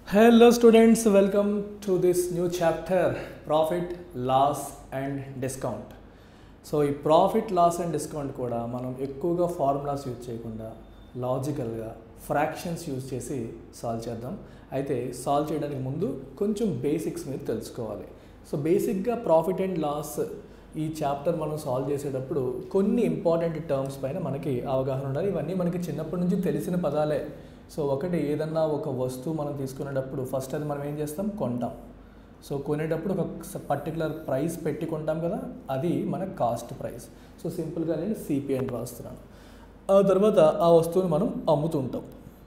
Hello students, welcome to this new chapter profit, loss and discount. So ఈ profit loss and discount కూడా మనం ఎక్కువగా formulas use చేయకుండా లాజికల్గా ఫ్రాక్షన్స్ యూజ్ చేసి సాల్వ్ చేద్దాం. అయితే సాల్వ్ చేయడానికి ముందు కొంచెం బేసిక్స్ మీద తెలుసుకోవాలి. సో బేసిక్గా ప్రాఫిట్ అండ్ లాస్ ఈ చాప్టర్ మనం సాల్వ్ చేసేటప్పుడు కొన్ని ఇంపార్టెంట్ టర్మ్స్ పైన మనకి అవగాహన ఉండాలి. ఇవన్నీ మనకి చిన్నప్పటి నుంచి తెలిసిన పదాలే. సో ఒకటి ఏదన్నా ఒక వస్తువు మనం తీసుకునేటప్పుడు ఫస్ట్ అది మనం ఏం చేస్తాం, కొంటాం. సో కొనేటప్పుడు ఒక పర్టికులర్ ప్రైస్ పెట్టి కొంటాం కదా, అది మన కాస్ట్ ప్రైస్. సో సింపుల్గా నేను సిపి అని రాస్తున్నాను. ఆ తర్వాత ఆ వస్తువుని మనం అమ్ముతుంటాం.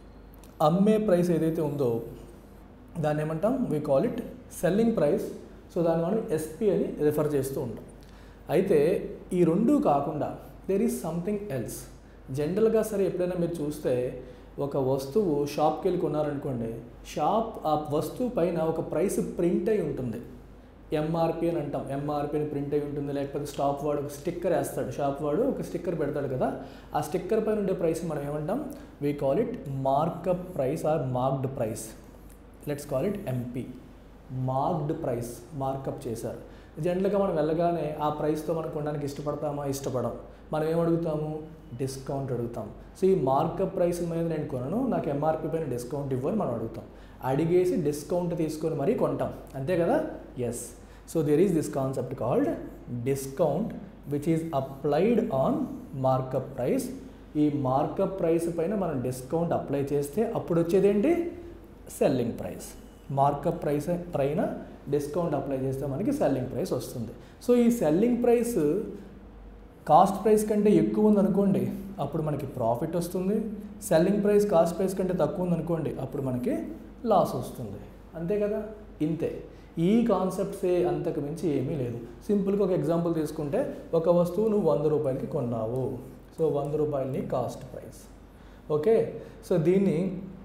అమ్మే ప్రైస్ ఏదైతే ఉందో దాన్ని ఏమంటాం, we call it selling price. So దాన్ని మనం ఎస్పి అని రిఫర్ చేస్తూ ఉంటాం. అయితే ఈ రెండు కాకుండా దేర్ ఈజ్ సంథింగ్ ఎల్స్. జనరల్గా సరే ఎప్పుడైనా మీరు చూస్తే ఒక వస్తువు షాప్కి వెళ్ళి కొన్నారనుకోండి, ఆ వస్తువు పైన ఒక ప్రైస్ ప్రింట్ అయి ఉంటుంది. ఎంఆర్పి అని అంటాం, ఎంఆర్పి అని ప్రింట్ అయి ఉంటుంది. లేకపోతే స్టాప్ వాడు ఒక స్టిక్కర్ వేస్తాడు, షాప్ వాడు ఒక స్టిక్కర్ పెడతాడు కదా, ఆ స్టిక్కర్ పైన ఉండే ప్రైస్ మనం ఏమంటాం, we call it markup price or marked price. Let's call it MP, marked price, markup చేశారు. జనరల్గా మనం వెళ్ళగానే ఆ ప్రైస్తో మనం కొనడానికి ఇష్టపడతామా, ఇష్టపడం. మనం ఏమడుగుతాము, డిస్కౌంట్ అడుగుతాం. సో ఈ మార్కప్ ప్రైస్ మీద నేను కొనను, నాకు ఎంఆర్పి పైన డిస్కౌంట్ ఇవ్వని మనం అడుగుతాం. అడిగేసి డిస్కౌంట్ తీసుకొని మరీ కొంటాం, అంతే కదా. Yes. So there is this concept called discount which is applied on markup price. ఈ మార్కప్ ప్రైస్ పైన మనం డిస్కౌంట్ అప్లై చేస్తే అప్పుడు వచ్చేది ఏంటి, సెల్లింగ్ ప్రైస్. మార్కప్ ప్రైస్ పైన డిస్కౌంట్ అప్లై చేస్తే మనకి సెల్లింగ్ ప్రైస్ వస్తుంది. సో ఈ సెల్లింగ్ ప్రైస్ కాస్ట్ ప్రైస్ కంటే ఎక్కువ ఉందనుకోండి, అప్పుడు మనకి ప్రాఫిట్ వస్తుంది. సెల్లింగ్ ప్రైస్ కాస్ట్ ప్రైస్ కంటే తక్కువ ఉందనుకోండి, అప్పుడు మనకి లాస్ వస్తుంది, అంతే కదా. ఇంతే, ఈ కాన్సెప్ట్సే, అంతకు మించి ఏమీ లేదు. సింపుల్గా ఒక ఎగ్జాంపుల్ తీసుకుంటే, ఒక వస్తువు నువ్వు 100 రూపాయలకి కొన్నావు. సో 100 రూపాయలని కాస్ట్ ప్రైస్. ఓకే. సో దీన్ని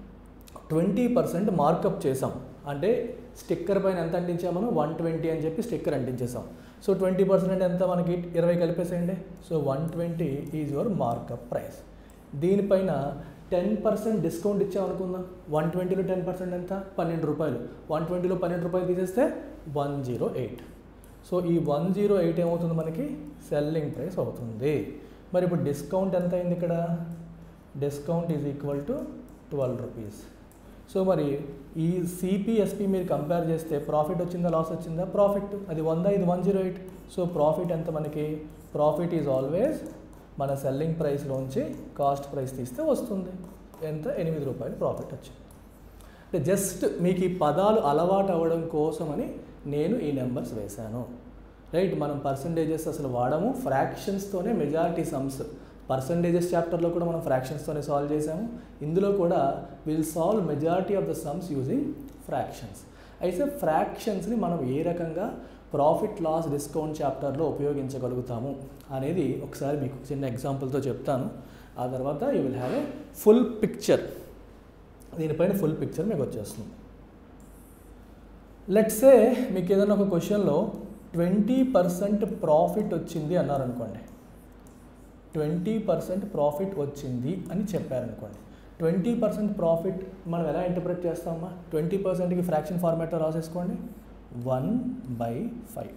20% మార్కప్ చేసాం. అంటే స్టిక్కర్ పైన ఎంత అంటించాం మనం, 120 అని చెప్పి స్టిక్కర్ అంటించేసాం. సో 20% ఎంత, మనకి 20 కలిపేసేయండి. So 120 is your markup price. దీనిపైన 10% డిస్కౌంట్ ఇచ్చామనుకుందాం. 120లో 10% ఎంత, 12 రూపాయలు. 120లో 12 రూపాయలు తీసేస్తే 108. సో ఈ 108 ఏమవుతుంది, మనకి సెల్లింగ్ ప్రైస్ అవుతుంది. మరి ఇప్పుడు డిస్కౌంట్ ఎంత అయింది ఇక్కడ, discount is equal to 12 rupees. So మరి ఈ సిపిఎస్పి మీరు కంపేర్ చేస్తే ప్రాఫిట్ వచ్చిందా, లాస్ వచ్చిందా, ప్రాఫిట్. అది 100, ఇది 108. సో ప్రాఫిట్ ఎంత మనకి, ప్రాఫిట్ ఈజ్ ఆల్వేస్ మన సెల్లింగ్ ప్రైస్లోంచి కాస్ట్ ప్రైస్ తీస్తే వస్తుంది. ఎంత, 8 రూపాయలు ప్రాఫిట్ వచ్చింది. అంటే జస్ట్ మీకు ఈ పదాలు అలవాటు అవ్వడం కోసమని నేను ఈ నెంబర్స్ వేశాను, రైట్. మనం పర్సంటేజెస్ అసలు వాడము, ఫ్రాక్షన్స్తోనే మెజారిటీ సమ్స్. పర్సంటేజెస్ చాప్టర్లో కూడా మనం ఫ్రాక్షన్స్తోనే సాల్వ్ చేసాము. ఇందులో కూడా will solve majority of the sums using fractions. అయితే ఫ్రాక్షన్స్ని మనం ఏ రకంగా ప్రాఫిట్ లాస్ డిస్కౌంట్ చాప్టర్లో ఉపయోగించగలుగుతాము అనేది ఒకసారి మీకు చిన్న ఎగ్జాంపుల్తో చెప్తాను. ఆ తర్వాత you will have a full picture. దీనిపైన ఫుల్ పిక్చర్ మీకు వచ్చేస్తుంది. లెట్స్ సే మీకు ఏదైనా ఒక క్వశ్చన్లో 20% ప్రాఫిట్ వచ్చింది అన్నారనుకోండి, 20% ప్రాఫిట్ వచ్చింది అని చెప్పారనుకోండి. 20% ప్రాఫిట్ మనం ఎలా ఇంటర్ప్రిట్ చేస్తామా, 20%కి ఫ్రాక్షన్ ఫార్మాట్లో రాసేసుకోండి, 1/5.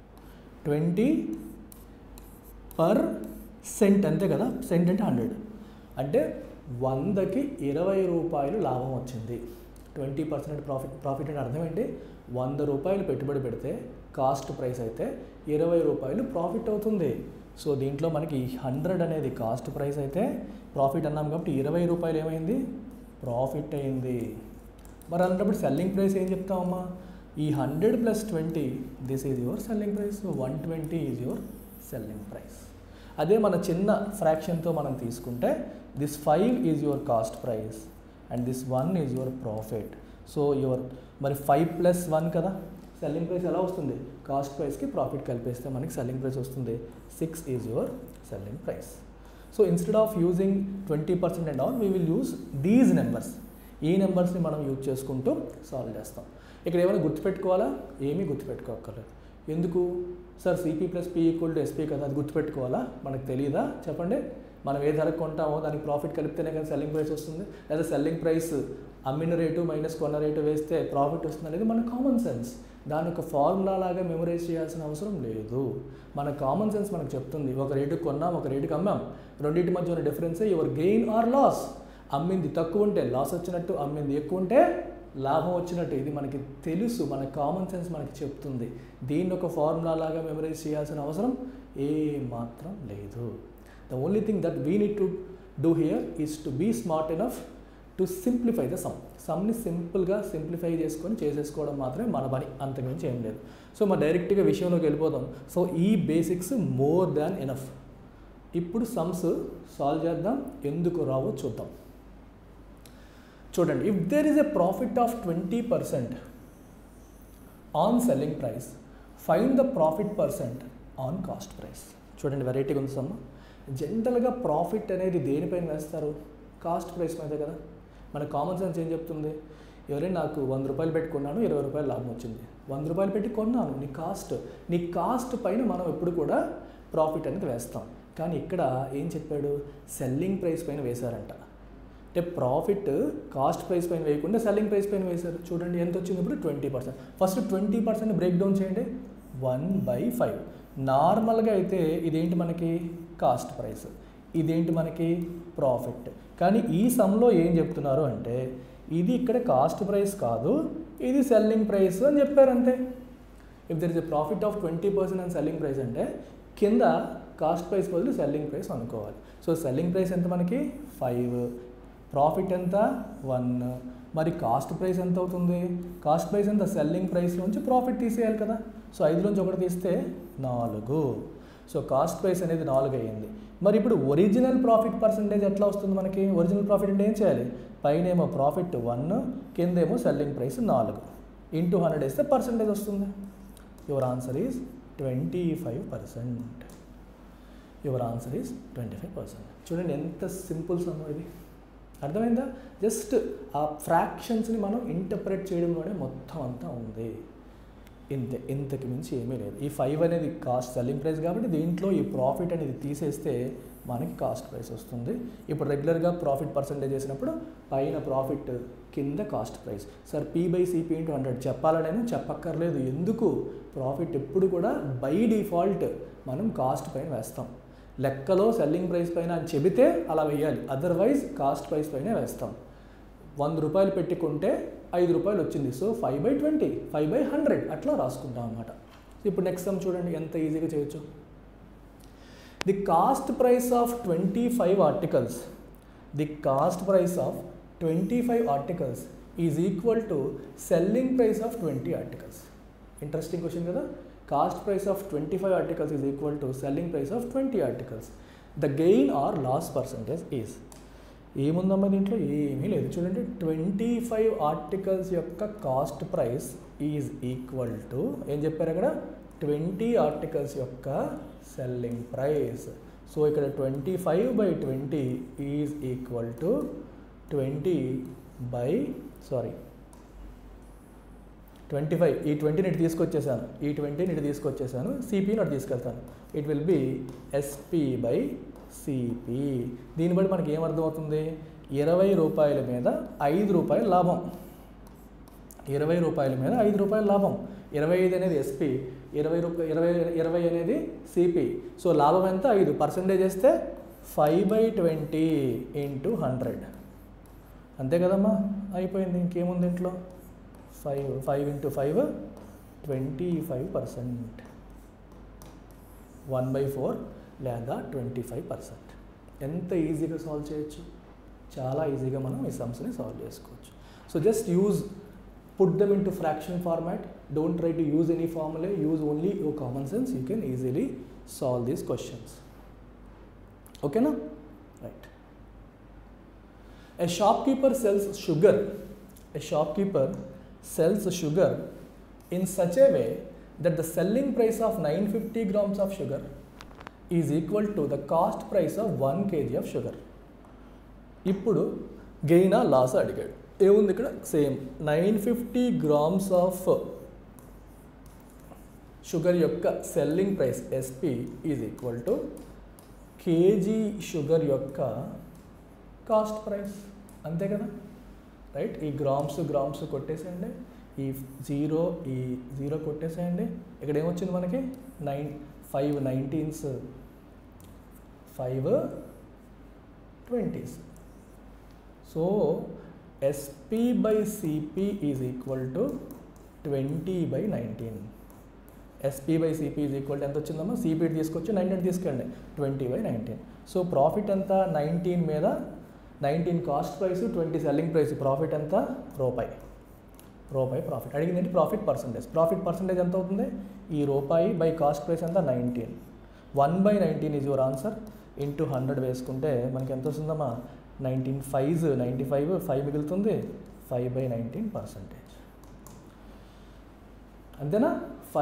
20% అంతే కదా, సెంట్ అంటే 100. అంటే 100కి 20 రూపాయలు లాభం వచ్చింది. 20% ప్రాఫిట్ అంటే అర్థం ఏంటి, 100 రూపాయలు పెట్టుబడి పెడితే కాస్ట్ ప్రైస్ అయితే 20 రూపాయలు ప్రాఫిట్ అవుతుంది. సో దీంట్లో మనకి 100 అనేది కాస్ట్ ప్రైస్ అయితే ప్రాఫిట్ అన్నాం కాబట్టి 20 రూపాయలు ఏమైంది, ప్రాఫిట్ అయింది. మరి అన్నప్పుడు సెల్లింగ్ ప్రైస్ ఏం చెప్తామమ్మా, ఈ 100 + 20 this is your selling price. So 120 is your selling price. అదే మన చిన్న ఫ్రాక్షన్తో మనం తీసుకుంటే this 5 is your cost price and this 1 is your profit. So your మరి 5 + 1 కదా, సెల్లింగ్ ప్రైస్ ఎలా వస్తుంది, కాస్ట్ ప్రైస్కి ప్రాఫిట్ కలిపేస్తే మనకి సెల్లింగ్ ప్రైస్ వస్తుంది. 6 is your selling price. So instead of using 20% and all we will use these numbers. ఈ నెంబర్స్ని మనం యూజ్ చేసుకుంటూ సాల్వ్ చేస్తాం. ఇక్కడ ఏమైనా గుర్తుపెట్టుకోవాలా, ఏమీ గుర్తుపెట్టుకోక్కర్లేదు. ఎందుకు సార్, సిపి + పి = ఎస్పీ కదా, అది గుర్తుపెట్టుకోవాలా, మనకు తెలియదా చెప్పండి. మనం ఏ ధరకు కొంటామో దానికి ప్రాఫిట్ కలిపితేనే కానీ సెల్లింగ్ ప్రైస్ వస్తుంది, లేదా సెల్లింగ్ ప్రైస్ అమ్మిన రేటు మైనస్ కొన్న రేటు వేస్తే ప్రాఫిట్ వస్తుంది అనేది మన కామన్ సెన్స్. దాని ఒక ఫార్ములా లాగా మెమరైజ్ చేయాల్సిన అవసరం లేదు. మన కామన్ సెన్స్ మనకు చెప్తుంది, ఒక రేటుకి కొన్నాం, ఒక రేటుకి అమ్మాం, రెండింటి మధ్య ఉన్న డిఫరెన్సే యువర్ గెయిన్ ఆర్ లాస్. అమ్మింది తక్కువ ఉంటే లాస్ వచ్చినట్టు, అమ్మింది ఎక్కువ ఉంటే లాభం వచ్చినట్టు. ఇది మనకి తెలుసు, మన కామన్ సెన్స్ మనకి చెప్తుంది. దీన్ని ఒక ఫార్ములా లాగా మెమరైజ్ చేయాల్సిన అవసరం ఏమాత్రం లేదు. The only thing that we need to do here is to be smart enough to simplify the సమ్ని సింపుల్గా సింప్లిఫై చేసుకొని చేసేసుకోవడం మాత్రమే మన పని, అంతకుమించి ఏం లేదు. సో మా డైరెక్ట్గా విషయంలోకి వెళ్ళిపోదాం. సో ఈ బేసిక్స్ మోర్ దాన్ ఎనఫ్. ఇప్పుడు సమ్స్ సాల్వ్ చేద్దాం, ఎందుకు రావో చూద్దాం. చూడండి, if there is a profit of 20% on selling price, find the profit percent on cost price. చూడండి, వెరైటీగా ఉంది సమ్మ. జనరల్గా ప్రాఫిట్ అనేది దేనిపైన వేస్తారు? కాస్ట్ ప్రైస్ మీద కదా. మన కామన్ సెన్స్ ఏం చెప్తుంది? ఎవరైనా నాకు 100 రూపాయలు పెట్టి కొన్నాను, 20 రూపాయలు లాభం వచ్చింది. 100 రూపాయలు పెట్టి కొన్నాను, నీ కాస్ట్ పైన మనం ఎప్పుడు కూడా ప్రాఫిట్ అనేది వేస్తాం. కానీ ఇక్కడ ఏం చెప్పాడు? సెల్లింగ్ ప్రైస్ పైన వేశారంట. అంటే ప్రాఫిట్ కాస్ట్ ప్రైస్ పైన వేయకుండా సెల్లింగ్ ప్రైస్ పైన వేశారు. చూడండి ఎంత వచ్చింది ఇప్పుడు 20%. ఫస్ట్ 20% బ్రేక్ డౌన్ చేయండి. 1/5. నార్మల్గా అయితే ఇదేంటి మనకి? Cost price. ఇదేంటి మనకి? ప్రాఫిట్. కానీ ఈ సమ్లో ఏం చెప్తున్నారు అంటే ఇది ఇక్కడ కాస్ట్ ప్రైస్ కాదు, ఇది సెల్లింగ్ ప్రైస్ అని చెప్పారంతే. If there is a profit of 20% and selling price అంటే కింద కాస్ట్ ప్రైస్ బదులు సెల్లింగ్ ప్రైస్ అనుకోవాలి. సో సెల్లింగ్ ప్రైస్ ఎంత మనకి? 5. ప్రాఫిట్ ఎంత? 1. మరి కాస్ట్ ప్రైస్ ఎంత అవుతుంది? కాస్ట్ ప్రైస్ ఎంత? సెల్లింగ్ ప్రైస్ నుంచి ప్రాఫిట్ తీసేయాలి కదా. సో 5 నుంచి 1 తీస్తే 4. సో కాస్ట్ ప్రైస్ అనేది 4 అయ్యింది. మరి ఇప్పుడు ఒరిజినల్ ప్రాఫిట్ పర్సంటేజ్ ఎట్లా వస్తుంది మనకి? ఒరిజినల్ ప్రాఫిట్ అంటే ఏం చేయాలి? పైన ఏమో ప్రాఫిట్ 1, కిందేమో సెల్లింగ్ ప్రైస్ 4. ఇంటూ 100 వేస్తే పర్సంటేజ్ వస్తుంది. Your answer is 25%. Your answer is 25%. చూడండి ఎంత సింపుల్ సమ్ ఇది. అర్థమైందా? జస్ట్ ఆ ఫ్రాక్షన్స్ని మనం ఇంటర్ప్రెట్ చేయడంలోనే మొత్తం అంతా ఉంది. ఇంతకు మించి ఏమీ లేదు. ఈ 5 అనేది కాస్ట్ సెల్లింగ్ ప్రైస్ కాబట్టి దీంట్లో ఈ ప్రాఫిట్ అనేది తీసేస్తే మనకి కాస్ట్ ప్రైస్ వస్తుంది. ఇప్పుడు రెగ్యులర్గా ప్రాఫిట్ పర్సంటేజ్ చేసినప్పుడు పైన ప్రాఫిట్, కింద కాస్ట్ ప్రైస్. సార్ P/CP × 100 చెప్పాలనేమో చెప్పక్కర్లేదు. ఎందుకు? ప్రాఫిట్ ఎప్పుడు కూడా బై డిఫాల్ట్ మనం కాస్ట్ పైన వేస్తాం. లెక్కలో సెల్లింగ్ ప్రైస్ పైన అని చెబితే అలా వేయాలి, అదర్వైజ్ కాస్ట్ ప్రైస్ పైనే వేస్తాం. 100 రూపాయలు పెట్టుకుంటే 5 రూపాయలు వచ్చింది. సో 5/20, 5/100 అట్లా రాసుకుంటాం అన్నమాట. ఇప్పుడు నెక్స్ట్ సమ్ చూడండి ఎంత ఈజీగా చేయొచ్చు. The cost price of 25 articles, the cost price of 25 articles is equal to selling price of 20 articles. Interesting question కదా. Cost price of 25 articles is equal to selling price of 20 articles. The gain or loss percentage is. ఏముందమ్మా దీంట్లో? ఏమీ లేదు. చూడండి, 25 articles యొక్క cost price is equal to ఏం చెప్పారు అక్కడ? 20 ఆర్టికల్స్ యొక్క సెల్లింగ్ ప్రైస్. సో ఇక్కడ 25/20 ఈజ్ ఈక్వల్ టు 25. ఈ 20 ఇటు తీసుకొచ్చేసాను, ఈ 20 ఇటు తీసుకొచ్చేసాను, సిపిని అటు తీసుకెళ్తాను. It will be SP/CP. దీన్ని బట్టి మనకి ఏమర్థమవుతుంది? 20 రూపాయల మీద 5 రూపాయల లాభం. 20 రూపాయల మీద 5 రూపాయల లాభం. 25 అనేది SP, 20 అనేది CP. సో లాభం ఎంత? 5. పర్సంటేజ్ వేస్తే 5/20 × 100. అంతే కదమ్మా, అయిపోయింది. ఇంకేముంది ఇంట్లో? 5 × 5 25%. 1/4 లేదా 25%. ఎంత ఈజీగా సాల్వ్ చేయొచ్చు? చాలా ఈజీగా మనం ఈ సమ్స్ని సాల్వ్ చేసుకోవచ్చు. So just put them into fraction format. Don't try to use any formula, use only your common sense. You can easily solve these questions. Okay na? Right. A shopkeeper sells sugar. A shopkeeper sells sugar in such a way that the selling price of 950 grams of sugar is equal to the cost price of 1 kg of sugar. ఇప్పుడు gain ఆ loss అడిగాడు. ఏముంది ఇక్కడ? Same 950 grams of sugar యొక్క selling price SP is equal to KG sugar యొక్క cost price, అంతే కదా, right. ఈ గ్రామ్స్ కొట్టేసేయండి, ఈ జీరో కొట్టేసేయండి. ఇక్కడ ఏమొచ్చింది మనకి 5 19s 5 20s. So SP/CP is equal to 20/19. SP/CP is equal to ఎంత వచ్చిందమ్మా, CP తీసుకొచ్చి 19 తీసుకెళ్ళండి, 20/19. సో ప్రాఫిట్ ఎంత, 19 మీద 19 cost price, 20 selling price, profit ఎంత, రూపాయి ప్రాఫిట్. అడిగింది ఏంటి, ప్రాఫిట్ పర్సంటేజ్ ఎంత అవుతుంది, ఈ రూపాయి బై కాస్ట్ ప్రైస్ ఎంత 19. 1/19 ఈజ్ యువర్ ఆన్సర్. ఇంటూ 100 వేసుకుంటే మనకి ఎంత వస్తుందమ్మా, 19 5s 95, 5 మిగులుతుంది, 5/19%. అంతేనా,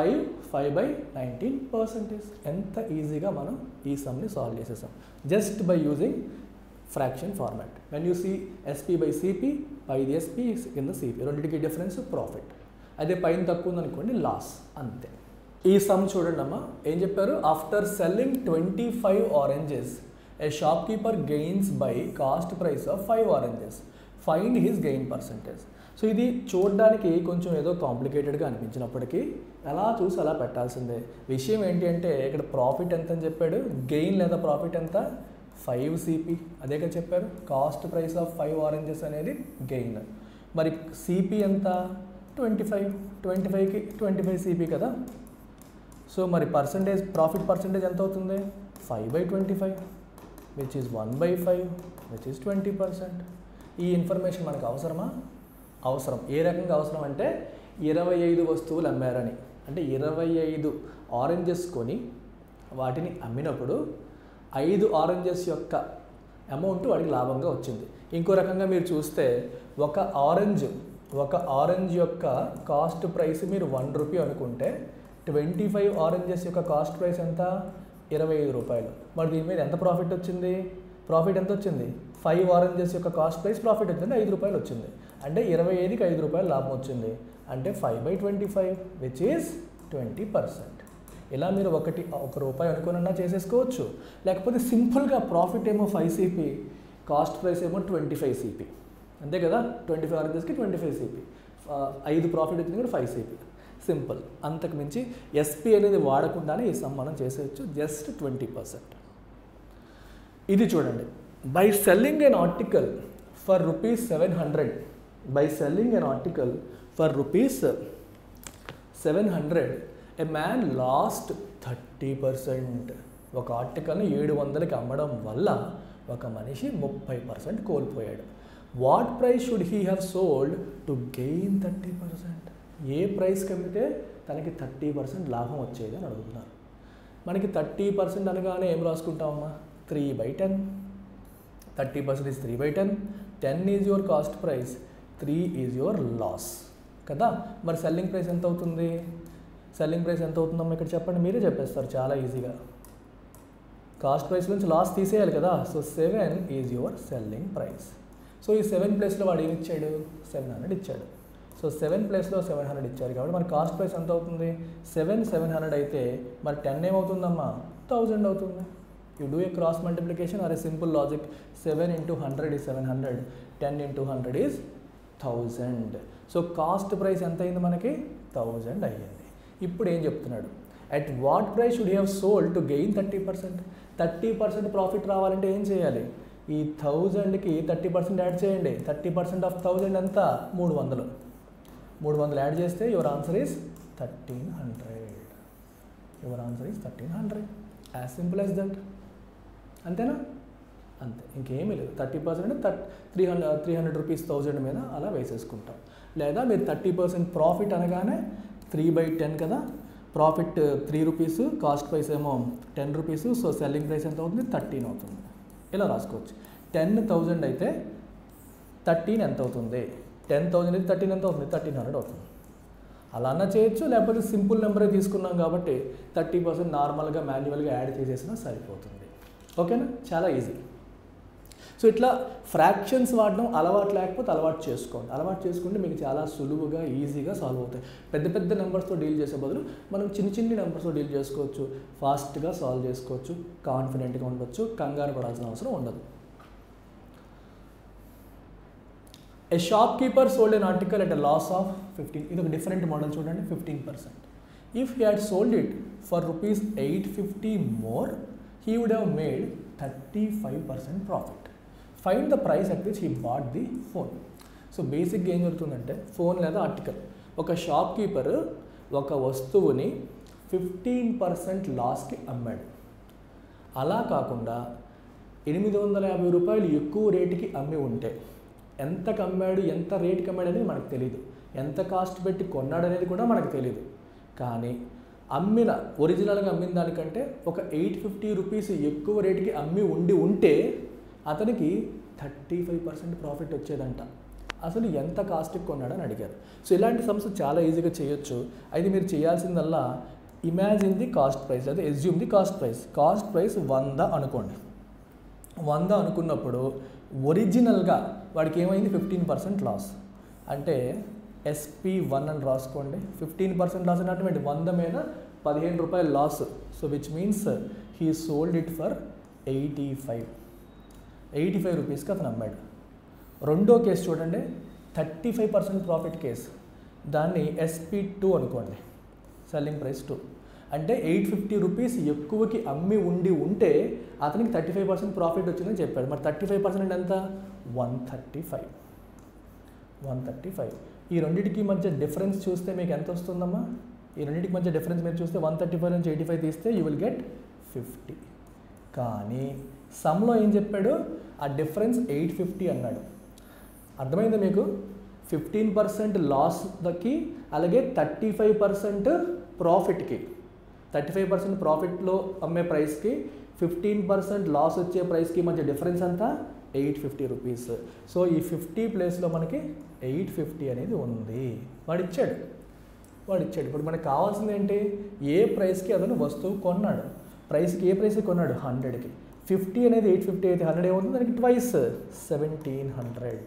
5/19%. ఎంత ఈజీగా మనం ఈ సమ్ని సాల్వ్ చేసేసాం just by using fraction format. When you see SP/CP, పైది SP కింద CP, రెండింటికి డిఫరెన్స్ ప్రాఫిట్. అదే పైన తక్కువ ఉందనుకోండి లాస్, అంతే. ఈ సమ్ చూడండి అమ్మా, ఏం చెప్పారు, after selling 25 oranges a shopkeeper gains by cost price of 5 oranges, find his gain percentage. So ఇది చూడడానికి కొంచెం ఏదో కాంప్లికేటెడ్గా అనిపించినప్పటికీ అలా చూసి అలా పెట్టాల్సిందే. విషయం ఏంటి అంటే ఇక్కడ ప్రాఫిట్ ఎంత అని చెప్పాడు, గెయిన్ లేదా ప్రాఫిట్ ఎంత 5 CP, అదేగా చెప్పారు. కాస్ట్ ప్రైస్ ఆఫ్ 5 oranges అనేది గెయిన్. మరి CP ఎంత 25, 25కి 25 CP కదా. సో మరి పర్సంటేజ్, ప్రాఫిట్ పర్సంటేజ్ ఎంత అవుతుంది, 5/25 విచ్ ఈజ్ 1/5 విచ్ ఈజ్ 20%. ఈ ఇన్ఫర్మేషన్ మనకు అవసరమా, అవసరం. ఏ రకంగా అవసరం అంటే 25 వస్తువులు అమ్మారని, అంటే 25 ఆరెంజెస్ కొని వాటిని అమ్మినప్పుడు 5 oranges యొక్క అమౌంట్ వాడికి లాభంగా వచ్చింది. ఇంకో రకంగా మీరు చూస్తే ఒక ఆరెంజ్ యొక్క కాస్ట్ ప్రైస్ మీరు 1 రూపీ అనుకుంటే 25 oranges యొక్క కాస్ట్ ప్రైస్ ఎంత, 25 రూపాయలు. మరి దీని మీద ఎంత ప్రాఫిట్ వచ్చింది, ప్రాఫిట్ ఎంత వచ్చింది, 5 oranges యొక్క కాస్ట్ ప్రైస్ ప్రాఫిట్ వచ్చింది 5 రూపాయలు వచ్చింది. అంటే 25కి 5 రూపాయలు లాభం వచ్చింది, అంటే 5/25 విచ్ ఈజ్ 20%. ఇలా మీరు 1 రూపాయి అనుకున్నా చేసేసుకోవచ్చు. లేకపోతే సింపుల్గా ప్రాఫిట్ ఏమో 5 CP, కాస్ట్ ప్రైస్ ఏమో 25 CP, అంతే కదా. 25 orangesకి 25 CP, 5 ప్రాఫిట్ వచ్చింది కూడా 5 CP. సింపుల్. అంతకు మించి SP అనేది వాడకుండానే ఈ సమ్ మనం చేసేయచ్చు, జస్ట్ 20%. ఇది చూడండి, by selling an article for ₹700, by selling an article for ₹700 a man lost 30%. ఒక ఆర్టికల్ని 700కి అమ్మడం వల్ల ఒక మనిషి 30% కోల్పోయాడు. What price should he have sold to gain 30%? ఏ ప్రైస్కి అమ్మితే తనకి 30% లాభం వచ్చేది అని అడుగుతున్నారు. మనకి 30% అనగానే ఏం రాసుకుంటామమ్మా, 3/10. 30% is 3/10. 10 is your cost price, 3 is your loss కదా. మరి సెల్లింగ్ ప్రైస్ ఎంత అవుతుంది, సెల్లింగ్ ప్రైస్ ఎంత అవుతుందమ్మా ఇక్కడ చెప్పండి, మీరే చెప్పేస్తారు చాలా ఈజీగా. కాస్ట్ ప్రైస్ నుంచి లాస్ తీసేయాలి కదా. So 7 is your selling price. So ఈ 7 ప్లేస్లో వాడు ఏమి ఇచ్చాడు, 700 ఇచ్చాడు. సో 7 ప్లేస్లో 700 ఇచ్చారు కాబట్టి మన కాస్ట్ ప్రైస్ ఎంత అవుతుంది, 700 అయితే మరి 10 ఏమవుతుందమ్మా, 1000 అవుతుంది. You do a cross multiplication or a simple logic. 7 × 100 is 700, 10 × 100 is 1000. So cost price ఎంత అయింది మనకి, 1000 అయ్యింది. ఇప్పుడు ఏం చెప్తున్నాడు, at what price should have sold to gain 30%? 30% profit రావాలంటే ఏం చేయాలి, ఈ 1000కి 30% యాడ్ చేయండి. 30% ఆఫ్ 1000 ఎంత, 300. 300 యాడ్ చేస్తే your answer is 1300. Your answer is 1300. As simple as that. అంతేనా, అంతే, ఇంకేమీ లేదు. 30% అంటే 300 రూపీస్ 1000 మీద అలా వేసేసుకుంటాం. లేదా మీరు 30% ప్రాఫిట్ అనగానే 3/10 కదా, ప్రాఫిట్ 3 రూపీస్, కాస్ట్ ప్రైస్ ఏమో 10 రూపీస్. సో సెల్లింగ్ ప్రైస్ ఎంత అవుతుంది, 13 అవుతుంది. ఇలా రాసుకోవచ్చు. 10,000 అయితే 13 ఎంత అవుతుంది, 10,000 అయితే 13 ఎంత అవుతుంది, 1300 అవుతుంది. అలా అన్నా చేయొచ్చు, లేకపోతే సింపుల్ నెంబరే తీసుకున్నాం కాబట్టి 30% నార్మల్గా మాన్యువల్గా యాడ్ చేసేసినా సరిపోతుంది. ఓకేనా, చాలా ఈజీ. సో ఇట్లా ఫ్రాక్షన్స్ వాడడం అలవాటు లేకపోతే అలవాటు చేసుకోండి. అలవాటు చేసుకుంటే మీకు చాలా సులువుగా ఈజీగా సాల్వ్ అవుతాయి. పెద్ద పెద్ద నెంబర్స్తో డీల్ చేసే బదులు మనం చిన్న చిన్న నెంబర్స్తో డీల్ చేసుకోవచ్చు, ఫాస్ట్గా సాల్వ్ చేసుకోవచ్చు, కాన్ఫిడెంట్గా ఉండొచ్చు, కంగారు పడాల్సిన అవసరం ఉండదు. A shopkeeper sold an article at a loss of 15. ఇది ఒక డిఫరెంట్ మోడల్ చూడండి. 15%. If he had sold it for rupees 850 more, he would have made 35% profit. Find the price at which he bought the phone. So బేసిక్గా ఏం జరుగుతుందంటే, phone లేదా article, ఒక shop keeper ఒక వస్తువుని 15% లాస్కి అమ్మాడు. అలా కాకుండా 850 రూపాయలు ఎక్కువ రేటుకి అమ్మి ఉంటే, ఎంతకు అమ్మాడు, ఎంత రేటుకి అమ్మాడు అనేది మనకు తెలియదు, ఎంత కాస్ట్ పెట్టి కొన్నాడు అనేది కూడా మనకు తెలియదు. కానీ ఒరిజినల్గా అమ్మిన దానికంటే ఒక 850 రూపీస్ ఎక్కువ రేటుకి అమ్మి ఉంటే అతనికి 35% ప్రాఫిట్ వచ్చేదంట. అసలు ఎంత కాస్ట్కి కొన్నాడని అడిగారు. సో ఇలాంటి సమ్స్ చాలా ఈజీగా చేయొచ్చు. అయితే మీరు చేయాల్సిందల్లా ఇమాజిన్ ది కాస్ట్ ప్రైస్ లేదా assume the cost price. Cost price 100 అనుకోండి. 100 అనుకున్నప్పుడు ఒరిజినల్గా వాడికి ఏమైంది, 15% లాస్. అంటే SP1 అని రాసుకోండి. 15% లాస్ అంటే 100 మీద 15 రూపాయలు loss. So which means he sold it for 85 రూపీస్కి అతను అమ్మాడు. రెండో కేసు చూడండి, 35% ప్రాఫిట్ కేసు. దాన్ని SP2 అనుకోండి, సెల్లింగ్ ప్రైస్ 2. అంటే 850 రూపీస్ ఎక్కువకి అమ్మి ఉంటే అతనికి 35% ప్రాఫిట్ వచ్చిందని చెప్పాడు. మరి 35% అంటే ఎంత, 135. ఈ రెండింటికి మధ్య డిఫరెన్స్ చూస్తే మీకు ఎంత వస్తుందమ్మా? ఈ రెండింటికి మధ్య డిఫరెన్స్ మీరు చూస్తే 135 నుంచి 85 తీస్తే యూ విల్ గెట్ 50. కానీ సమ్లో ఏం చెప్పాడు, ఆ డిఫరెన్స్ 850 అన్నాడు. అర్థమైందా మీకు? 15% లాస్కి అలాగే 35% ప్రాఫిట్కి, 35% ప్రాఫిట్లో అమ్మే ప్రైస్కి 15% లాస్ వచ్చే ప్రైస్కి మధ్య డిఫరెన్స్ అంతా 850 రూపీస్. సో ఈ 50 ప్లేస్లో మనకి 850 అనేది ఉంది. వాడు ఇచ్చాడు. ఇప్పుడు మనకు కావాల్సింది ఏంటి, ఏ ప్రైస్కి అతను వస్తువు కొన్నాడు. ప్రైస్కి ఏ ప్రైస్కి కొన్నాడు, 100కి. 50 అనేది 850 అయితే 100 ఏమవుతుంది, దానికి twice 1700.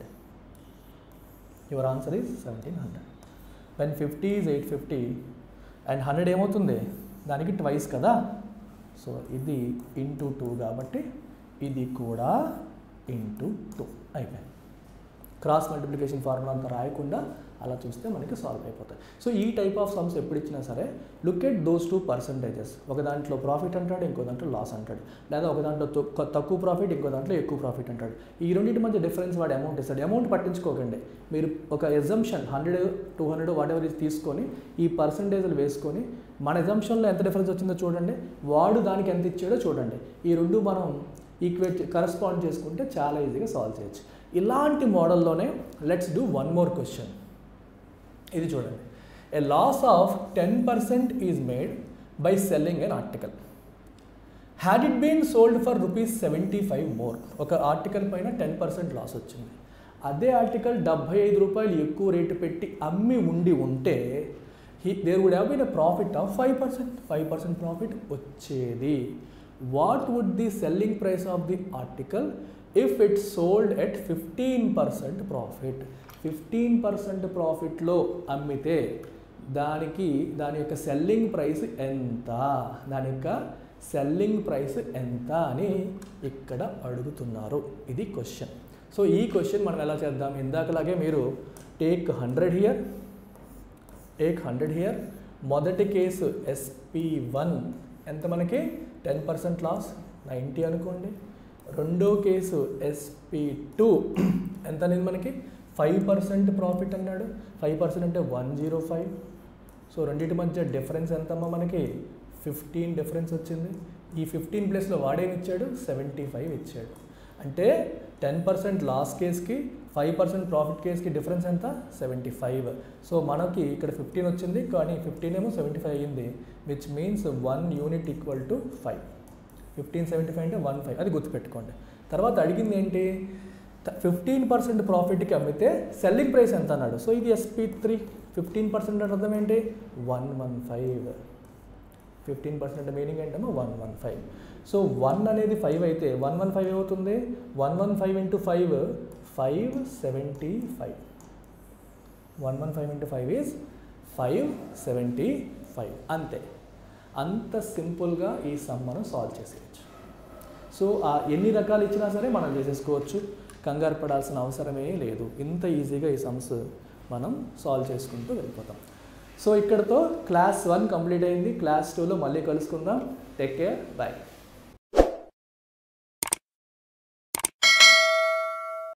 Your answer is 1700. When 50 is 850 and 100 ఏమవుతుంది, దానికి ట్వైస్ కదా. సో ఇది ఇంటూ 2 కాబట్టి ఇది కూడా ఇంటూ 2 అయిపోయింది. క్రాస్ మల్టిప్లికేషన్ ఫార్ములా అంతా రాయకుండా అలా చూస్తే మనకి సాల్వ్ అయిపోతాయి. సో ఈ టైప్ ఆఫ్ సమ్స్ ఎప్పుడు ఇచ్చినా సరే లుక్ ఎట్ దోస్ 2 పర్సంటేజెస్. ఒక దాంట్లో ప్రాఫిట్ అంటాడు, ఇంకో దాంట్లో లాస్ అంటాడు. లేదా ఒక దాంట్లో తక్కువ ప్రాఫిట్, ఇంకో దాంట్లో ఎక్కువ ప్రాఫిట్ అంటాడు. ఈ రెండింటి మధ్య డిఫరెన్స్ వాడు అమౌంట్ ఇస్తాడు. అమౌంట్ పట్టించుకోకండి. మీరు ఒక ఎజంప్షన్ 100, 200 వాట్ ఎవర్ తీసుకొని ఈ పర్సంటేజ్లు వేసుకొని మన ఎజంప్షన్లో ఎంత డిఫరెన్స్ వచ్చిందో చూడండి, వాడు దానికి ఎంత ఇచ్చాడో చూడండి. ఈ రెండు మనం కరెస్పాండ్ చేసుకుంటే చాలా ఈజీగా సాల్వ్ చేయొచ్చు. ఇలాంటి మోడల్లోనే let's do one more question. ఇది చూడండి. A loss of 10% is made by selling an article. Had it been sold for ₹75 more. ఒక ఆర్టికల్ పైన 10% లాస్ వచ్చింది. అదే ఆర్టికల్ 75 రూపాయలు ఎక్కువ రేటు పెట్టి అమ్మి ఉంటే there would have been a profit of 5% profit వచ్చేది. What would the selling price of the article if it sold at 15% profit. 15% ప్రాఫిట్లో అమ్మితే దాని యొక్క సెల్లింగ్ ప్రైస్ ఎంత, అని ఇక్కడ అడుగుతున్నారు. ఇది క్వశ్చన్. సో ఈ క్వశ్చన్ మనం ఎలా చేద్దాం, ఇందాకలాగే మీరు టేక్ 100 హియర్. మొదటి కేసు SP1 ఎంత మనకి 10% లాస్ 90 అనుకోండి. రెండో కేసు SP2 ఎంత అనేది మనకి 5% ప్రాఫిట్ అన్నాడు. 5% అంటే 105. సో రెండింటి మధ్య డిఫరెన్స్ ఎంతమ్మా మనకి 15 డిఫరెన్స్ వచ్చింది. ఈ 15 ప్లేస్లో వాడేమి ఇచ్చాడు, 75 ఇచ్చాడు. అంటే 10% లాస్ కేస్కి 5% ప్రాఫిట్ కేస్కి డిఫరెన్స్ ఎంత, 75. సో మనకి ఇక్కడ 15 వచ్చింది, కానీ 15 ఏమో 75 అయ్యింది. Which means 1 unit equal to 5. 1575 అంటే 15, అది గుర్తుపెట్టుకోండి. తర్వాత అడిగింది ఏంటి, 15% ప్రాఫిట్కి అమ్మితే సెల్లింగ్ ప్రైస్ ఎంత అన్నాడు. సో ఇది SP3. 15% అంటే అర్థం ఏంటి, 115. 15% అంటే మీనింగ్ ఏంటమ్మా 115. సో 1 అనేది 5 అయితే 115 ఏమవుతుంది? 115 ఇంటూ 5 575. 115 into 5 is 575. అంతే. అంత సింపుల్గా ఈ సమ్ మనం సాల్వ్ చేసేయచ్చు. సో ఎన్ని రకాలు ఇచ్చినా సరే మనం చేసేసుకోవచ్చు, కంగారు పడాల్సిన అవసరమే లేదు. ఇంత ఈజీగా ఈ సమ్స్ మనం సాల్వ్ చేసుకుంటూ వెళ్ళిపోతాం. సో ఇక్కడతో క్లాస్ 1 కంప్లీట్ అయింది. క్లాస్ 2లో మళ్ళీ కలుసుకుందాం. Take care, bye.